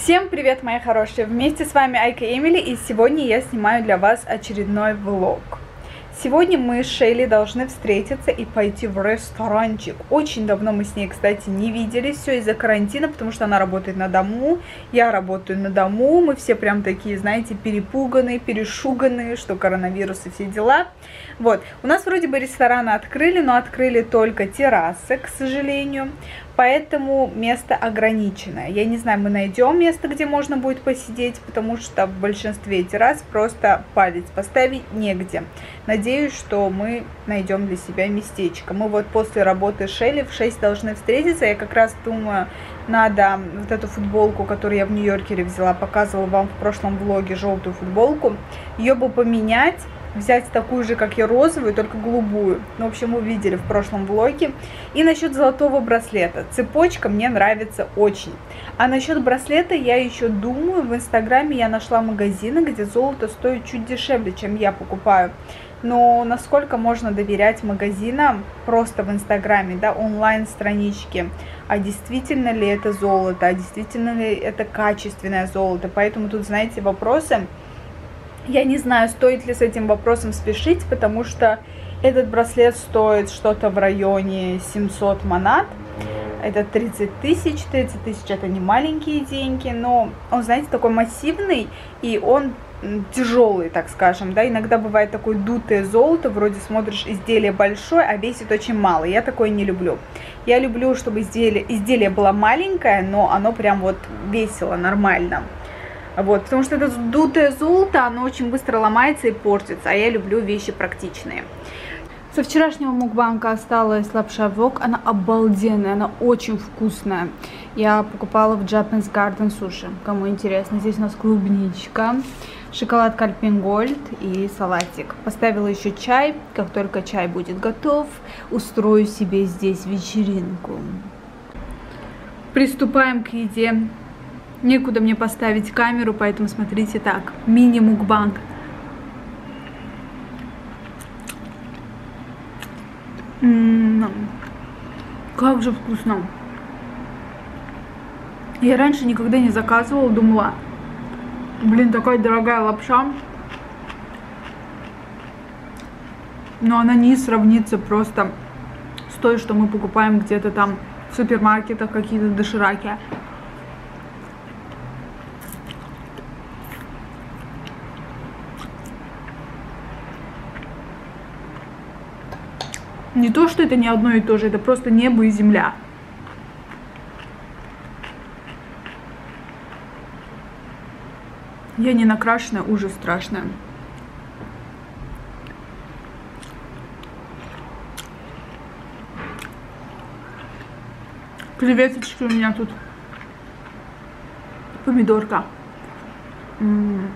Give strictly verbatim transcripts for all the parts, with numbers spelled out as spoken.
Всем привет, мои хорошие! Вместе с вами Айка Эмили, и сегодня я снимаю для вас очередной влог. Сегодня мы с Шейли должны встретиться и пойти в ресторанчик. Очень давно мы с ней, кстати, не виделись. Все из-за карантина, потому что она работает на дому, я работаю на дому. Мы все прям такие, знаете, перепуганные, перешуганные, что коронавирус и все дела. Вот, у нас вроде бы рестораны открыли, но открыли только террасы, к сожалению. Поэтому место ограниченное. Я не знаю, мы найдем место, где можно будет посидеть, потому что в большинстве террас просто палец поставить негде. Надеюсь, что мы найдем для себя местечко. Мы вот после работы Шейли в шесть должны встретиться. Я как раз думаю, надо вот эту футболку, которую я в Нью-Йоркере взяла, показывала вам в прошлом влоге, желтую футболку, ее бы поменять. Взять такую же, как я, розовую, только голубую. Ну, в общем, вы видели в прошлом влоге. И насчет золотого браслета. Цепочка мне нравится очень. А насчет браслета я еще думаю. В Инстаграме я нашла магазины, где золото стоит чуть дешевле, чем я покупаю. Но насколько можно доверять магазинам просто в Инстаграме, да, онлайн-страничке? А действительно ли это золото? А действительно ли это качественное золото? Поэтому тут, знаете, вопросы... Я не знаю, стоит ли с этим вопросом спешить, потому что этот браслет стоит что-то в районе семьсот манат. Это тридцать тысяч. тридцать тысяч это не маленькие деньги, но он, знаете, такой массивный, и он тяжелый, так скажем, да. Иногда бывает такое дутое золото, вроде смотришь, изделие большое, а весит очень мало. Я такое не люблю. Я люблю, чтобы изделие, изделие было маленькое, но оно прям вот весило нормально. Вот, потому что это дутое золото, оно очень быстро ломается и портится, а я люблю вещи практичные. Со вчерашнего мукбанга осталась лапша вок, она обалденная, она очень вкусная. Я покупала в Japanese Garden Sushi, кому интересно. Здесь у нас клубничка, шоколад Альпенгольд и салатик. Поставила еще чай, как только чай будет готов, устрою себе здесь вечеринку. Приступаем к еде. Некуда мне поставить камеру, поэтому смотрите так. Мини-мукбанг. М-м-м. Как же вкусно. Я раньше никогда не заказывала, думала, блин, такая дорогая лапша. Но она не сравнится просто с той, что мы покупаем где-то там в супермаркетах, какие-то дошираки. Не то, что это не одно и то же, это просто небо и земля. Я не накрашенная, ужас страшная. Креветочки у меня тут. Помидорка. М-м-м.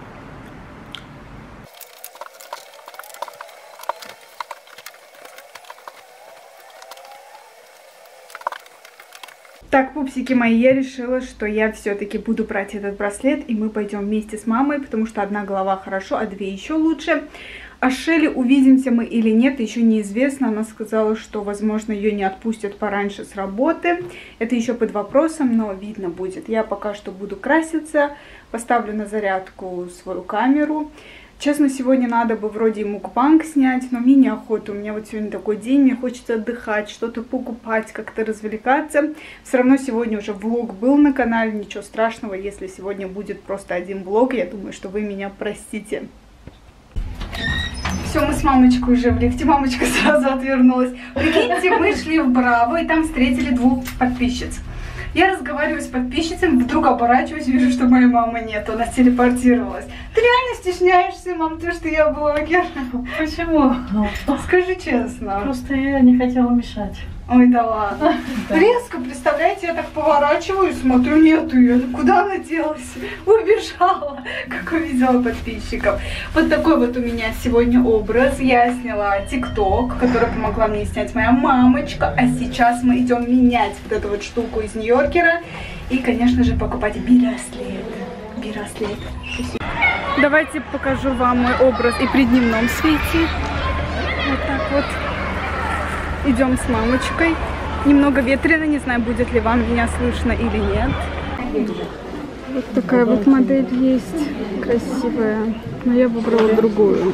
Так, пупсики мои, я решила, что я все-таки буду брать этот браслет, и мы пойдем вместе с мамой, потому что одна голова хорошо, а две еще лучше. А Шейли, увидимся мы или нет, еще неизвестно. Она сказала, что, возможно, ее не отпустят пораньше с работы. Это еще под вопросом, но видно будет. Я пока что буду краситься, поставлю на зарядку свою камеру. Честно, сегодня надо бы вроде мукбанг снять, но мне неохота. У меня вот сегодня такой день, мне хочется отдыхать, что-то покупать, как-то развлекаться. Все равно сегодня уже влог был на канале, ничего страшного, если сегодня будет просто один влог. Я думаю, что вы меня простите. Все, мы с мамочкой уже в лифте, мамочка сразу отвернулась. Прикиньте, мы шли в Браво и там встретили двух подписчиц. Я разговариваю с подписчицами, вдруг оборачиваюсь, вижу, что моей мамы нет, она телепортировалась. Ты реально стесняешься, мам, то, что я блогер? Почему? Скажи честно. Просто я не хотела мешать. Ой, да ладно. Да. Резко, представляете, я так поворачиваю, смотрю, нету ее. Куда она делась? Убежала, как увидела подписчиков. Вот такой вот у меня сегодня образ. Я сняла тикток, который помогла мне снять моя мамочка. А сейчас мы идем менять вот эту вот штуку из Нью-Йоркера. И, конечно же, покупать браслет. Браслет. Давайте покажу вам мой образ и при дневном свете. Вот так вот. Идем с мамочкой. Немного ветрено, не знаю, будет ли вам меня слышно или нет. Вот такая вот модель есть, красивая, но я выбрала другую.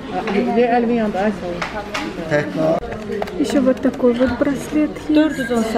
Еще вот такой вот браслет есть.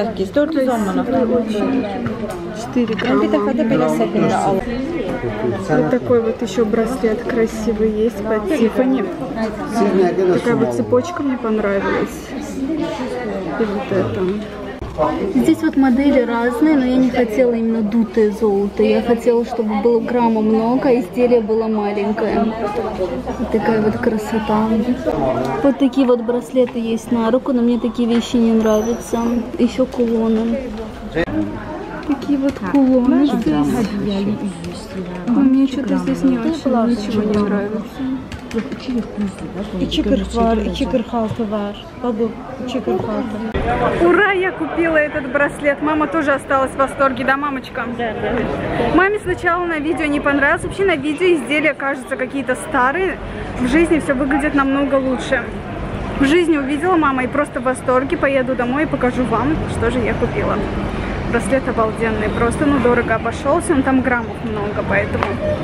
четыре грамма. Вот такой вот еще браслет красивый есть под Тиффани. Такая вот цепочка мне понравилась. И вот это. Здесь вот модели разные, но я не хотела именно дутое золото. Я хотела, чтобы было грамма много, а изделие было маленькое. Вот такая вот красота. Вот такие вот браслеты есть на руку, но мне такие вещи не нравятся. Еще кулоны. Такие вот кулоны здесь. Но мне что-то здесь не очень ничего не нравится. İki kırk var, iki kırk altı var. Baba, iki kırk altı. Ура, я купила этот браслет. Мама тоже осталась в восторге, да, мамочка? Да, да. Маме сначала на видео не понравилось. Вообще на видео изделия кажутся какие-то старые. В жизни все выглядит намного лучше. В жизни увидела мама и просто в восторге. Поеду домой и покажу вам, что же я купила. Браслет обалденный, просто, ну, дорого обошелся. Он там граммов много, поэтому...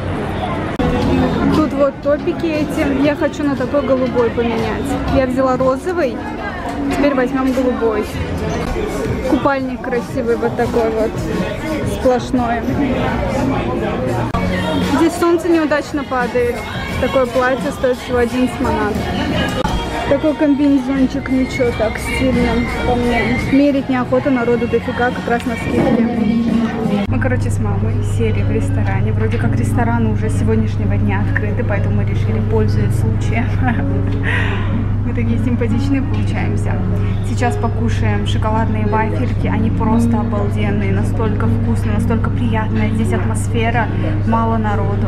Тут вот топики эти. Я хочу на такой голубой поменять. Я взяла розовый. Теперь возьмем голубой. Купальник красивый вот такой вот. Сплошной. Здесь солнце неудачно падает. Такое платье стоит всего одиннадцать манат. Такой комбинезончик, ничего, так стильно по мне. Мерить неохота, народу дофига, как раз на скидке. Мы, короче, с мамой сели в ресторане. Вроде как рестораны уже с сегодняшнего дня открыты, поэтому мы решили, пользуясь случаем. Мы такие симпатичные получаемся. Сейчас покушаем шоколадные вафельки. Они просто обалденные, настолько вкусные, настолько приятная. Здесь атмосфера, мало народу.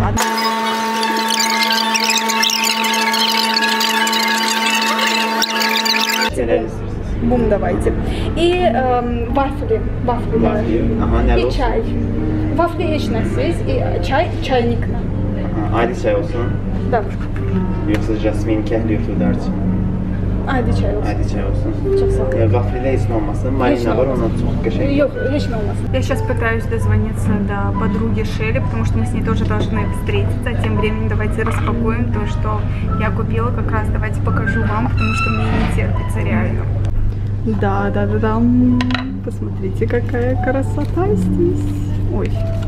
Бум, давайте. И эм, вафли. Вафли. Вафли. Ага, и чай. Вафли hiç nesiz. И чай, чайник. Adi çay olsun. Да. Yoksa Jasmine kehli fıdarcı. Adi чай olsun. Adi çay olsun. Çok sağ ol. Вафли hiç olmasın. Marina var, ona çok köşe. Yok, hiç olmasın. Я сейчас пытаюсь дозвониться до подруги Шелли, потому что мы с ней тоже должны встретиться. Тем временем давайте распакуем то, что я купила. Как раз давайте покажу вам, потому что мне не терпится реально. Да, да, да, да. Посмотрите, какая красота здесь. Ой.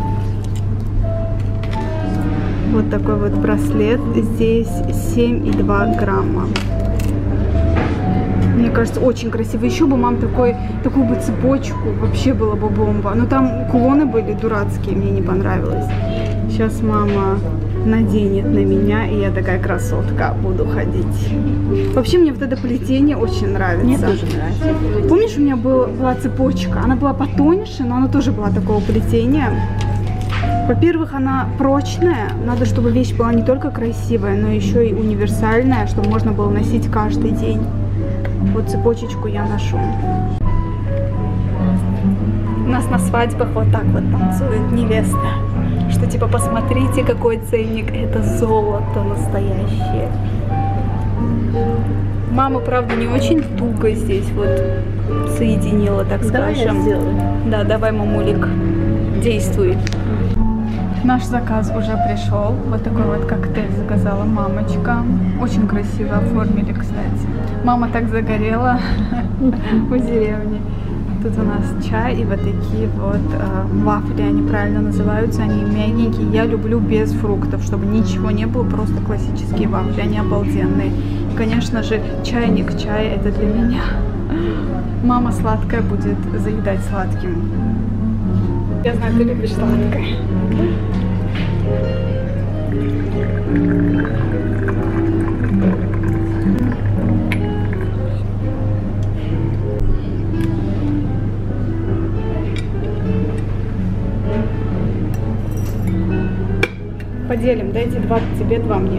Вот такой вот браслет. Здесь семь и два грамма. Мне кажется, очень красиво. Еще бы мам такой, такую бы цепочку, вообще было бы бомба. Но там кулоны были дурацкие, мне не понравилось. Сейчас мама наденет на меня, и я такая красотка буду ходить. Вообще мне вот это плетение очень нравится. Мне тоже нравится. Помнишь, у меня был, была цепочка? Она была потоньше, но она тоже была такого плетения. Во-первых, она прочная. Надо, чтобы вещь была не только красивая, но еще и универсальная, чтобы можно было носить каждый день. Вот цепочечку я ношу. У нас на свадьбах вот так вот танцует невеста. Что типа, посмотрите, какой ценник. Это золото настоящее. Мама, правда, не очень туго здесь вот соединила, так Давай скажем. я сделаю. Да, давай, мамулик, действуй. Наш заказ уже пришел. Вот такой вот коктейль заказала мамочка. Очень красиво оформили, кстати. Мама так загорела в деревне. Тут у нас чай и вот такие вот э, вафли, они правильно называются. Они мягенькие. Я люблю без фруктов, чтобы ничего не было, просто классические вафли. Они обалденные. И, конечно же, чайник, чай это для меня. Мама сладкая будет заедать сладким. Я знаю, ты любишь сладкое. Поделим, дайте два тебе, два мне.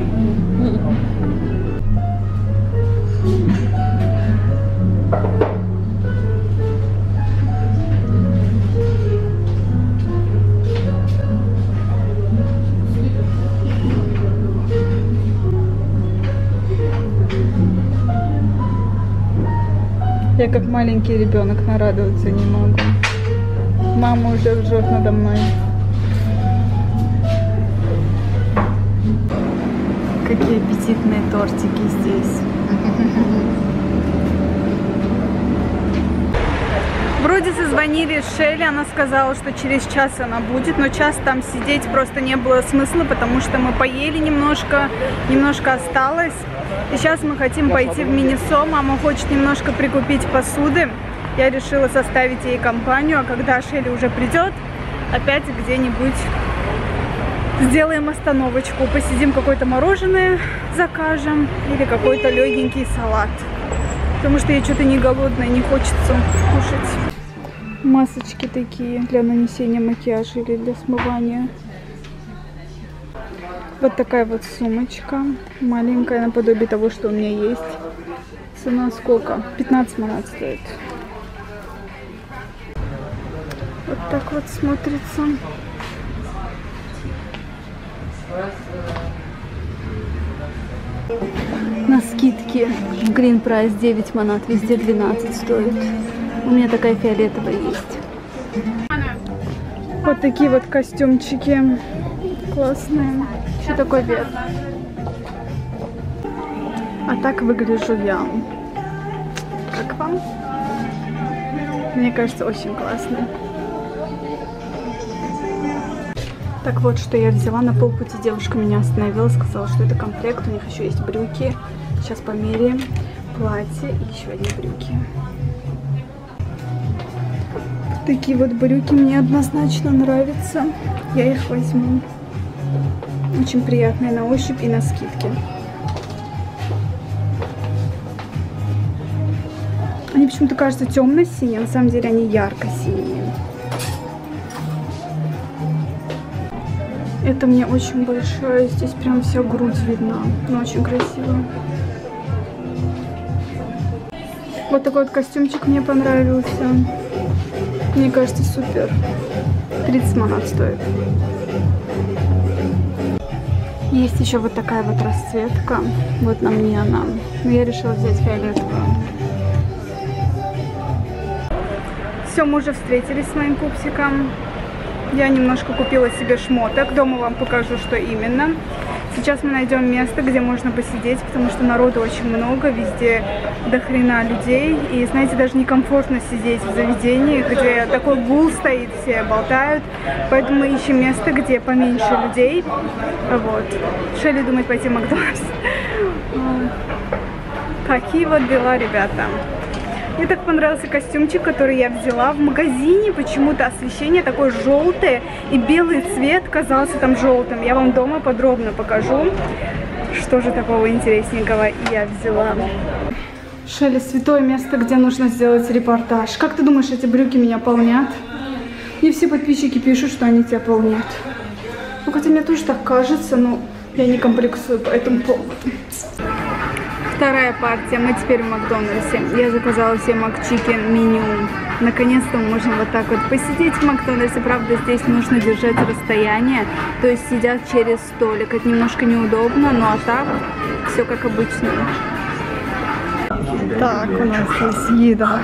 Я как маленький ребенок нарадоваться не могу. Мама уже ржет надо мной. Какие аппетитные тортики здесь. Вроде созвонили с Шелли, она сказала, что через час она будет, но час там сидеть просто не было смысла, потому что мы поели немножко, немножко осталось. И сейчас мы хотим пойти в Минисо, мама хочет немножко прикупить посуды. Я решила составить ей компанию, а когда Шелли уже придет, опять где-нибудь сделаем остановочку, посидим, какое-то мороженое закажем или какой-то легенький салат. Потому что я что-то не голодная, не хочется кушать. Масочки такие для нанесения макияжа или для смывания. Вот такая вот сумочка. Маленькая, наподобие того, что у меня есть. Цена сколько? пятнадцать манат стоит. Вот так вот смотрится. На скидке в Green Price девять манат, везде двенадцать стоит. У меня такая фиолетовая есть. Вот такие вот костюмчики классные. Что такое вверх? А так выгляжу я. Как вам? Мне кажется, очень классно. Так вот, что я взяла. На полпути девушка меня остановила, сказала, что это комплект. У них еще есть брюки. Сейчас померяем. Платье и еще одни брюки. Такие вот брюки мне однозначно нравятся. Я их возьму. Очень приятные на ощупь и на скидке. Они почему-то кажутся темно-синие, на самом деле они ярко-синие. Это мне очень большая, здесь прям вся грудь видна, но очень красиво. Вот такой вот костюмчик мне понравился. Мне кажется, супер. тридцать манат стоит. Есть еще вот такая вот расцветка. Вот на мне она. Но я решила взять фиолетовую. Все, мы уже встретились с моим пупсиком. Я немножко купила себе шмоток. Дома вам покажу, что именно. Сейчас мы найдем место, где можно посидеть, потому что народу очень много, везде до хрена людей. И, знаете, даже некомфортно сидеть в заведении, где такой гул стоит, все болтают. Поэтому мы ищем место, где поменьше людей. Вот. Шелли думает пойти в Макдональдс. Какие вот дела, ребята. Мне так понравился костюмчик, который я взяла в магазине. Почему-то освещение такое желтое, и белый цвет казался там желтым. Я вам дома подробно покажу, что же такого интересненького я взяла. Шелли, святое место, где нужно сделать репортаж. Как ты думаешь, эти брюки меня полнят? Мне все подписчики пишут, что они тебя полнят. Ну, хотя мне тоже так кажется, но я не комплексую по этому поводу. Вторая партия. Мы теперь в Макдональдсе. Я заказала себе макчикен меню. Наконец-то мы можем вот так вот посидеть в Макдональдсе. Правда, здесь нужно держать расстояние. То есть сидят через столик. Это немножко неудобно, но а так все как обычно. Так, у нас здесь еда.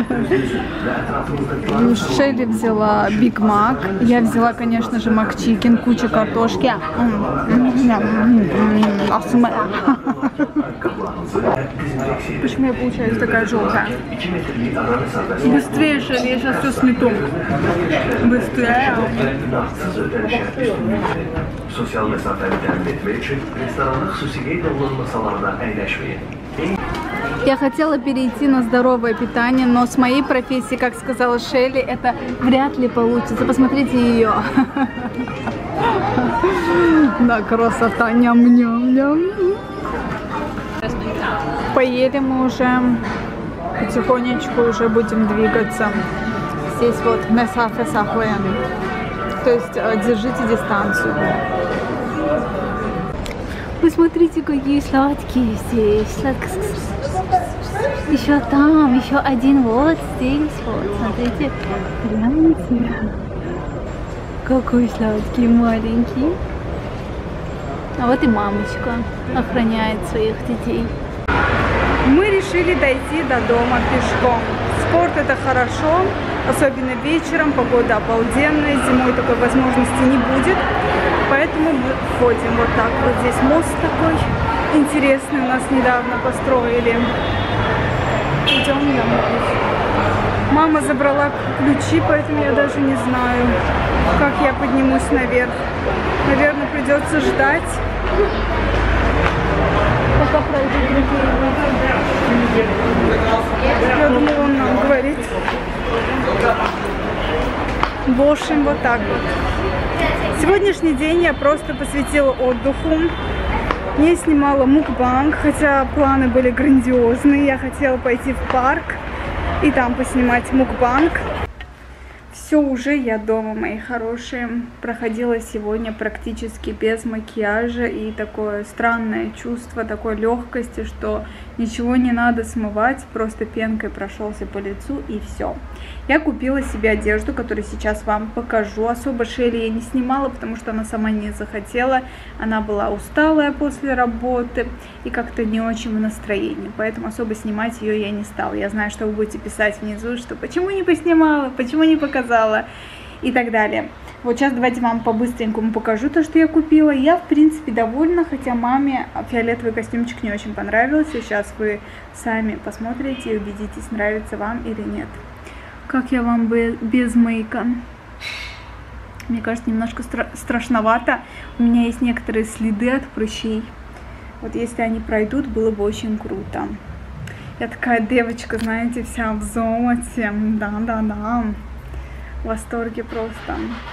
Шелли взяла Биг Мак. Я взяла, конечно же, макчикен, куча картошки. Почему я получаюсь такая желтая? Быстрее, Шелли, я сейчас все смету. Быстрее. Sosyal mesafeli temin etmek için restoranın xüsusiyyət olunan masalarda əyləşməyin. Я хотела перейти на здоровое питание, но с моей профессией, как сказала Шелли, это вряд ли получится. Посмотрите ее. Да, красота, ням-ням-ням. Поели мы уже, потихонечку уже будем двигаться. Здесь вот месафе сахуэн, то есть держите дистанцию. Вы смотрите, какие сладкие здесь. Сладко. Еще там, еще один вот здесь. Вот, смотрите. Гляньте. Какой сладкий, маленький. А вот и мамочка охраняет своих детей. Мы решили дойти до дома пешком. Спорт это хорошо, особенно вечером, погода обалденная, зимой такой возможности не будет. Поэтому мы ходим вот так. Вот здесь мост такой. интересный у нас недавно построили. Идем домой. Мама забрала ключи, поэтому я даже не знаю, как я поднимусь наверх. Наверное, придется ждать, пока пройдут другие. Я думала, он нам говорит. В общем, вот так вот. Сегодняшний день я просто посвятила отдыху. Не снимала мукбанг, хотя планы были грандиозные. Я хотела пойти в парк и там поснимать мукбанг. Все, уже я дома, мои хорошие. Проходила сегодня практически без макияжа, и такое странное чувство такой легкости, что ничего не надо смывать, просто пенкой прошелся по лицу и все. Я купила себе одежду, которую сейчас вам покажу. Особо Шелли я не снимала, потому что она сама не захотела. Она была усталая после работы и как-то не очень в настроении, поэтому особо снимать ее я не стала. Я знаю, что вы будете писать внизу, что почему не поснимала, почему не показала и так далее. Вот сейчас давайте вам по-быстренькому покажу то, что я купила. Я, в принципе, довольна, хотя маме фиолетовый костюмчик не очень понравился. Сейчас вы сами посмотрите и убедитесь, нравится вам или нет. Как я вам без мейка? Мне кажется, немножко стра страшновато. У меня есть некоторые следы от прыщей. Вот если они пройдут, было бы очень круто. Я такая девочка, знаете, вся в золоте. Да-да-да. В восторге просто.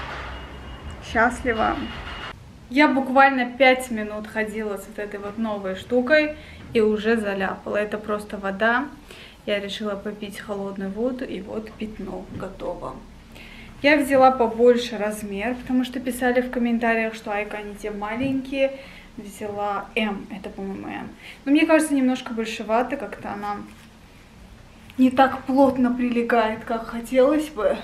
Счастлива. Я буквально пять минут ходила с вот этой вот новой штукой и уже заляпала. Это просто вода. Я решила попить холодную воду, и вот пятно готово. Я взяла побольше размер, потому что писали в комментариях, что Айка, они те маленькие. Взяла М, это, по-моему, М. Но мне кажется, немножко большевато, как-то она не так плотно прилегает, как хотелось бы.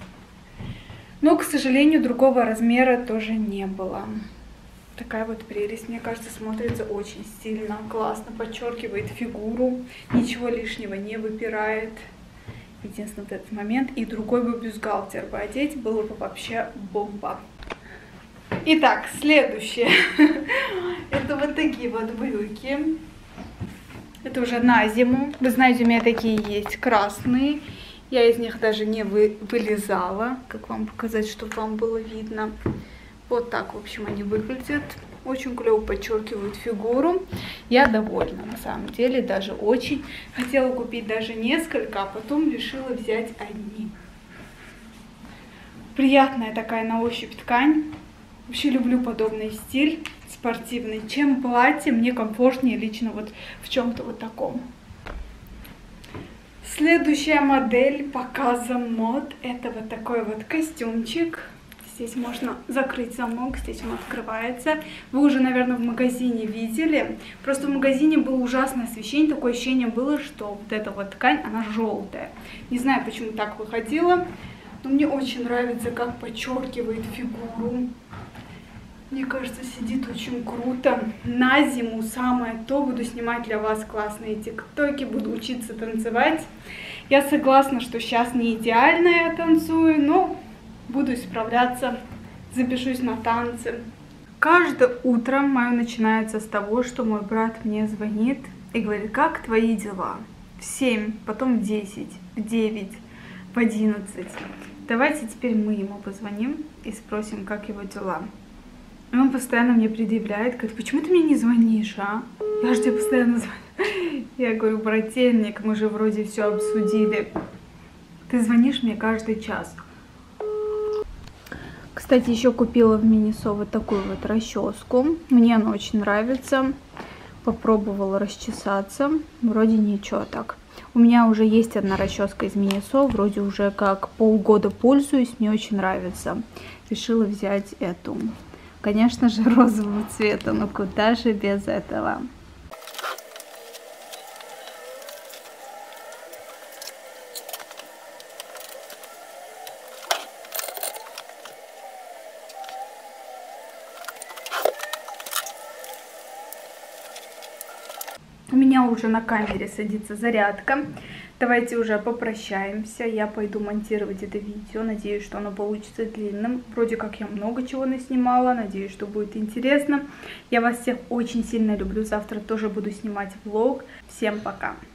Но, к сожалению, другого размера тоже не было. Такая вот прелесть, мне кажется, смотрится очень стильно, классно, подчеркивает фигуру, ничего лишнего не выпирает. Единственный вот этот момент. И другой бы бюстгальтер бы одеть, было бы вообще бомба. Итак, следующее. Это вот такие вот брюки. Это уже на зиму. Вы знаете, у меня такие есть красные. Я из них даже не вы, вылезала. Как вам показать, чтобы вам было видно. Вот так, в общем, они выглядят. Очень клево подчеркивают фигуру. Я довольна, на самом деле, даже очень. Хотела купить даже несколько, а потом решила взять одни. Приятная такая на ощупь ткань. Вообще люблю подобный стиль, спортивный. Чем платье, мне комфортнее лично вот в чем-то вот таком. Следующая модель показа мод. Это вот такой вот костюмчик. Здесь можно закрыть замок, здесь он открывается. Вы уже, наверное, в магазине видели. Просто в магазине было ужасное освещение. Такое ощущение было, что вот эта вот ткань, она желтая. Не знаю, почему так выходило, но мне очень нравится, как подчеркивает фигуру. Мне кажется, сидит очень круто. На зиму самое то. Буду снимать для вас классные тиктоки, буду учиться танцевать. Я согласна, что сейчас не идеально я танцую, но буду исправляться, запишусь на танцы. Каждое утро мое начинается с того, что мой брат мне звонит и говорит: как твои дела? В семь, потом в десять, в девять, в одиннадцать. Давайте теперь мы ему позвоним и спросим, как его дела. И он постоянно мне предъявляет, говорит: почему ты мне не звонишь, а? Я же тебе постоянно звоню. Я говорю: брательник, мы же вроде все обсудили. Ты звонишь мне каждый час. Кстати, еще купила в Минисо вот такую вот расческу. Мне она очень нравится. Попробовала расчесаться. Вроде ничего так. У меня уже есть одна расческа из Минисо. Вроде уже как полгода пользуюсь. Мне очень нравится. Решила взять эту. Конечно же, розового цвета. Но куда же без этого? У меня уже на камере садится зарядка. Давайте уже попрощаемся. Я пойду монтировать это видео. Надеюсь, что оно получится длинным. Вроде как я много чего наснимала. Надеюсь, что будет интересно. Я вас всех очень сильно люблю. Завтра тоже буду снимать влог. Всем пока!